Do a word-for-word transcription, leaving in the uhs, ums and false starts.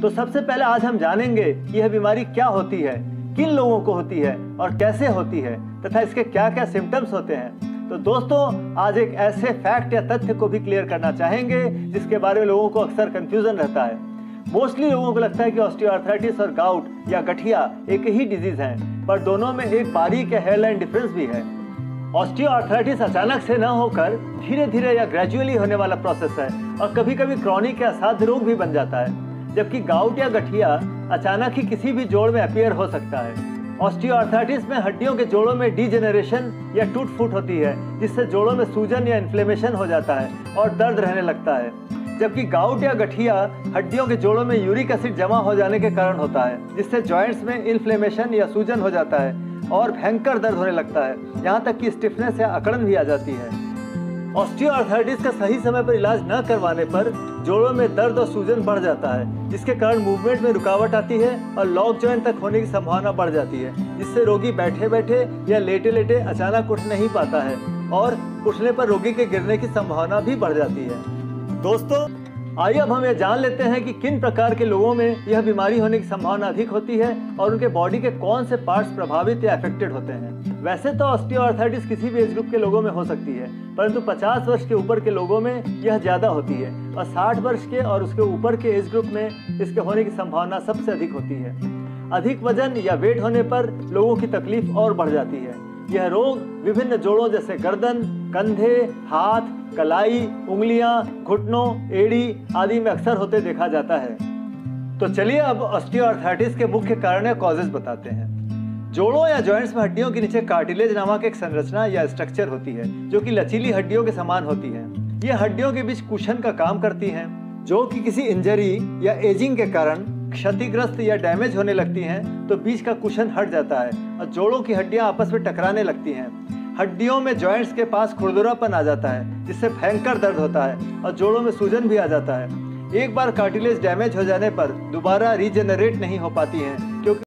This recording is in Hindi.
तो सबसे पहले आज हम जानेंगे कि यह बीमारी क्या होती है, किन लोगों को होती है और कैसे होती है तथा इसके क्या क्या सिम्टम्स होते हैं। तो दोस्तों, आज एक ऐसे फैक्ट या तथ्य को भी क्लियर करना चाहेंगे जिसके बारे में लोगों को अक्सर कंफ्यूजन रहता है। मोस्टली लोगों को लगता है कि ऑस्टियोआर्थराइटिस और गाउट या गठिया एक ही डिजीज हैं, पर दोनों में एक बारीक हेयरलाइन डिफरेंस भी है। ऑस्टियोआर्थराइटिस अचानक से न होकर धीरे धीरे या ग्रेजुअली होने वाला प्रोसेस है और कभी कभी क्रॉनिक या असाध्य रोग भी बन जाता है, जबकि गाउट या गठिया अचानक ही किसी भी जोड़ में अपीयर हो सकता है। ऑस्टियोआर्थराइटिस में हड्डियों के जोड़ों में डीजेनरेशन या टूट फूट होती है, जिससे जोड़ों में सूजन या इन्फ्लेमेशन हो जाता है और दर्द रहने लगता है, जबकि गाउट या गठिया हड्डियों के जोड़ों में यूरिक एसिड जमा हो जाने के कारण होता है, जिससे जॉइंट्स में इन्फ्लेमेशन या सूजन हो जाता है और भयंकर दर्द होने लगता है, यहाँ तक कि स्टिफनेस या अकड़न भी आ जाती है। ऑस्टियोआर्थराइटिस का सही समय पर इलाज न करवाने पर जोड़ों में दर्द और सूजन बढ़ जाता है, जिसके कारण मूवमेंट में रुकावट आती है और लॉक जॉइंट तक होने की संभावना बढ़ जाती है, जिससे रोगी बैठे बैठे या लेटे लेटे अचानक उठ नहीं पाता है और उठने पर रोगी के गिरने की संभावना भी बढ़ जाती है। दोस्तों, आइए अब हम ये जान लेते हैं कि किन प्रकार के लोगों में यह बीमारी होने की संभावना अधिक होती है और उनके बॉडी के कौन से पार्ट्स प्रभावित या अफेक्टेड होते हैं। वैसे तो ऑस्टियोआर्थराइटिस किसी भी एज ग्रुप के लोगों में हो सकती है, परंतु पचास वर्ष के ऊपर के लोगों में यह ज़्यादा होती है और साठ वर्ष के और उसके ऊपर के एज ग्रुप में इसके होने की संभावना सबसे अधिक होती है। अधिक वजन या वेट होने पर लोगों की तकलीफ और बढ़ जाती है। यह रोग विभिन्न जोड़ों जैसे गर्दन, कंधे, हाथ, कलाई, उंगलियां, घुटनों, एड़ी आदि में अक्सर होते देखा जाता है। तो चलिए अब ऑस्टियोआर्थराइटिस के मुख्य कारण या कॉजेज बताते हैं। जोड़ों या जॉइंट्स में हड्डियों के नीचे कार्टिलेज नामक एक संरचना या स्ट्रक्चर होती है, जो कि लचीली हड्डियों के समान होती है। ये हड्डियों के बीच कुशन का काम करती हैं, जो कि किसी इंजरी या एजिंग के कारण क्षतिग्रस्त या डैमेज होने लगती हैं, तो बीच का कुशन हट जाता है और जोड़ों की हड्डियां आपस में टकराने लगती हैं। हड्डियों में जॉइंट्स के पास खुरदुरापन आ जाता है, जिससे भयंकर दर्द होता है और जोड़ों में सूजन भी आ जाता है। एक बार कार्टिलेज डैमेज हो जाने पर दोबारा रीजेनरेट नहीं हो पाती हैं, क्योंकि